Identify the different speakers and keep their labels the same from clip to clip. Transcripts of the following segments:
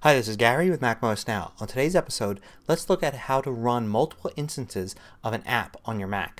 Speaker 1: Hi, this is Gary with MacMost Now. On today's episode, let's look at how to run multiple instances of an app on your Mac.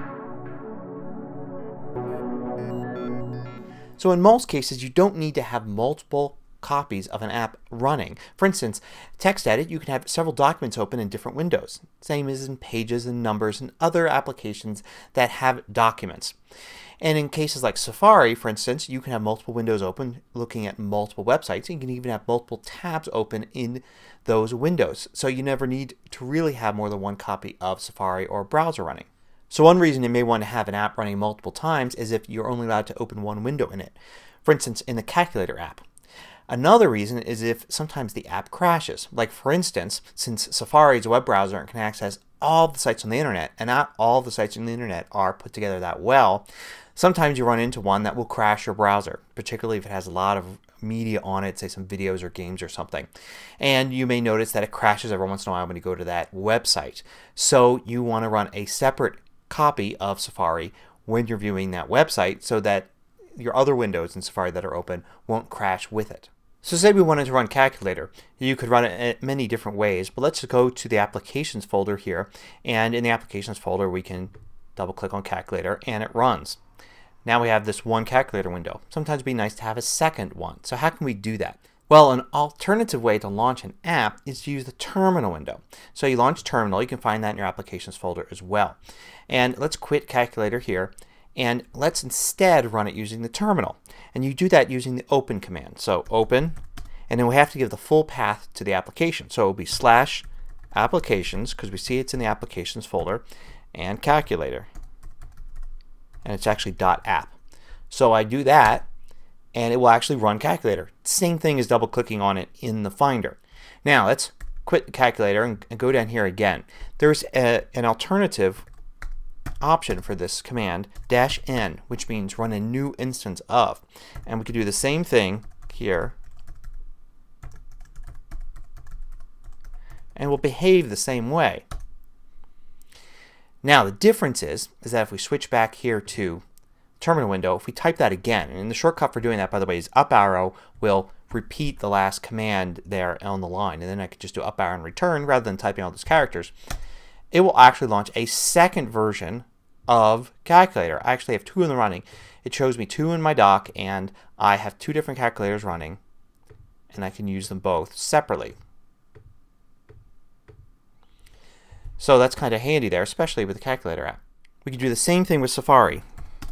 Speaker 1: So in most cases you don't need to have multiple copies of an app running. For instance, TextEdit, you can have several documents open in different windows. Same as in Pages and Numbers and other applications that have documents. And in cases like Safari, for instance, you can have multiple windows open looking at multiple websites. You can even have multiple tabs open in those windows. So you never need to really have more than one copy of Safari or browser running. So one reason you may want to have an app running multiple times is if you're only allowed to open one window in it. For instance, in the Calculator app. Another reason is if sometimes the app crashes. Like for instance, since Safari is a web browser and can access all the sites on the internet, and not all the sites on the internet are put together that well, sometimes you run into one that will crash your browser, particularly if it has a lot of media on it, say some videos or games or something. And you may notice that it crashes every once in a while when you go to that website. So you want to run a separate copy of Safari when you're viewing that website so that your other windows in Safari that are open won't crash with it. So say we wanted to run Calculator. You could run it in many different ways, but let's go to the Applications folder here, and in the Applications folder we can double click on Calculator and it runs. Now we have this one Calculator window. Sometimes it would be nice to have a second one. So how can we do that? Well, an alternative way to launch an app is to use the Terminal window. So you launch Terminal. You can find that in your Applications folder as well. And let's quit Calculator here and let's instead run it using the Terminal. And you do that using the Open command. So Open, and then we have to give the full path to the application. So it will be /applications, because we see it's in the Applications folder, and Calculator. And it's actually .app. So I do that and it will actually run Calculator. Same thing as double clicking on it in the Finder. Now let's quit the Calculator and go down here again. There's an alternative option for this command, -n, which means run a new instance of. And we could do the same thing here and will behave the same way. Now the difference is that if we switch back here to Terminal window, if we type that again, and the shortcut for doing that by the way is up arrow will repeat the last command there on the line, and then I could just do up arrow and return rather than typing all those characters. It will actually launch a second version of Calculator. I actually have two in the running. It shows me two in my dock and I have two different calculators running and I can use them both separately. So that's kind of handy there, especially with the Calculator app. We can do the same thing with Safari.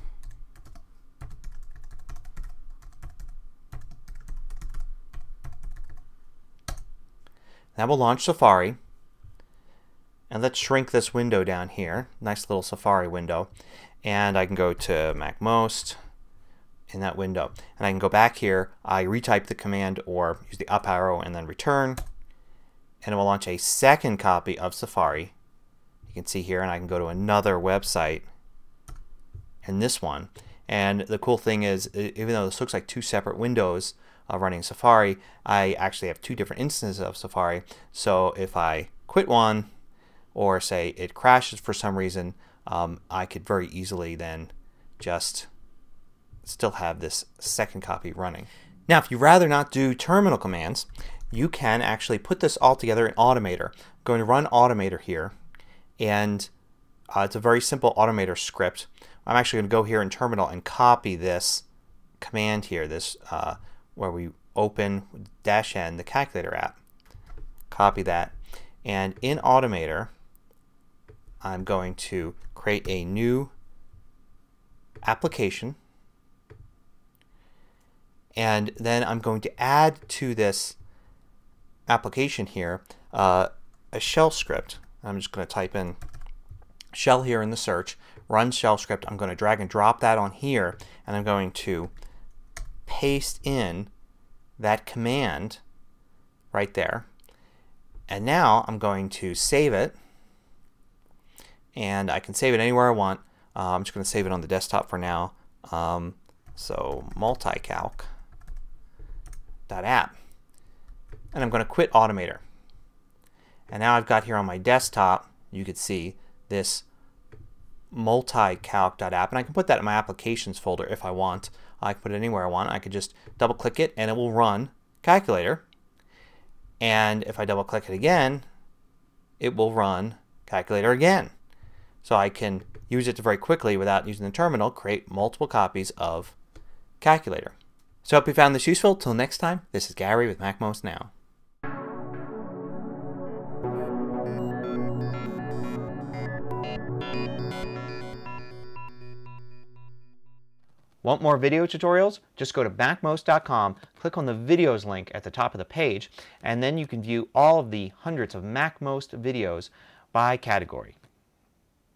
Speaker 1: That will launch Safari. And let's shrink this window down here. Nice little Safari window. And I can go to MacMost in that window. And I can go back here. I retype the command or use the up arrow and then return. And it will launch a second copy of Safari. You can see here, and I can go to another website and this one. And the cool thing is, even though this looks like two separate windows running Safari, I actually have two different instances of Safari. So if I quit one or say it crashes for some reason, I could very easily then just still have this second copy running. Now if you'd rather not do terminal commands, you can actually put this all together in Automator. I'm going to run Automator here, and it's a very simple Automator script. I'm actually going to go here in Terminal and copy this command here, this where we open -n the Calculator app. Copy that, and in Automator I'm going to create a new application, and then I'm going to add to this application here a shell script. I'm just going to type in shell here in the search, run shell script. I'm going to drag and drop that on here, and I'm going to paste in that command right there. And now I'm going to save it, and I can save it anywhere I want. I'm just going to save it on the desktop for now. So multicalc.app, and I'm going to quit Automator. And now I've got here on my desktop, you could see this multicalc.app, and I can put that in my Applications folder if I want. I can put it anywhere I want. I could just double click it and it will run Calculator. And if I double click it again, it will run Calculator again. So I can use it to very quickly, without using the terminal, create multiple copies of Calculator. So I hope you found this useful. Till next time, this is Gary with MacMost Now. Want more video tutorials? Just go to MacMost.com, click on the videos link at the top of the page, and then you can view all of the hundreds of MacMost videos by category.